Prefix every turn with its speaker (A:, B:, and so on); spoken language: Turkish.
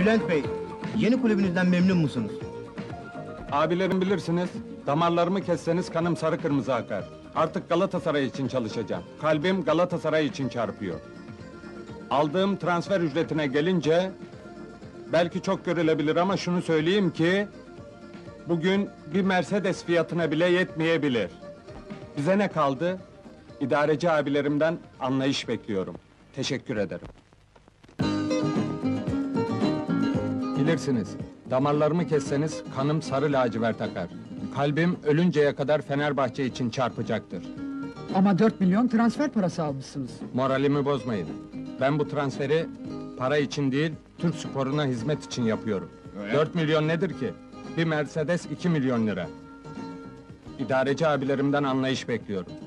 A: Bülent Bey, yeni kulübünüzden memnun musunuz?
B: Abilerim bilirsiniz, damarlarımı kesseniz kanım sarı kırmızı akar. Artık Galatasaray için çalışacağım. Kalbim Galatasaray için çarpıyor. Aldığım transfer ücretine gelince... belki çok görülebilir ama şunu söyleyeyim ki... bugün bir Mercedes fiyatına bile yetmeyebilir. Bize ne kaldı? İdareci abilerimden anlayış bekliyorum. Teşekkür ederim. Bilirsiniz, damarlarımı kesseniz kanım sarı lacivert akar. Kalbim ölünceye kadar Fenerbahçe için çarpacaktır.
C: Ama 4 milyon transfer parası almışsınız.
B: Moralimi bozmayın. Ben bu transferi para için değil, Türk sporuna hizmet için yapıyorum. 4 milyon nedir ki? Bir Mercedes 2 milyon lira. İdareci abilerimden anlayış bekliyorum.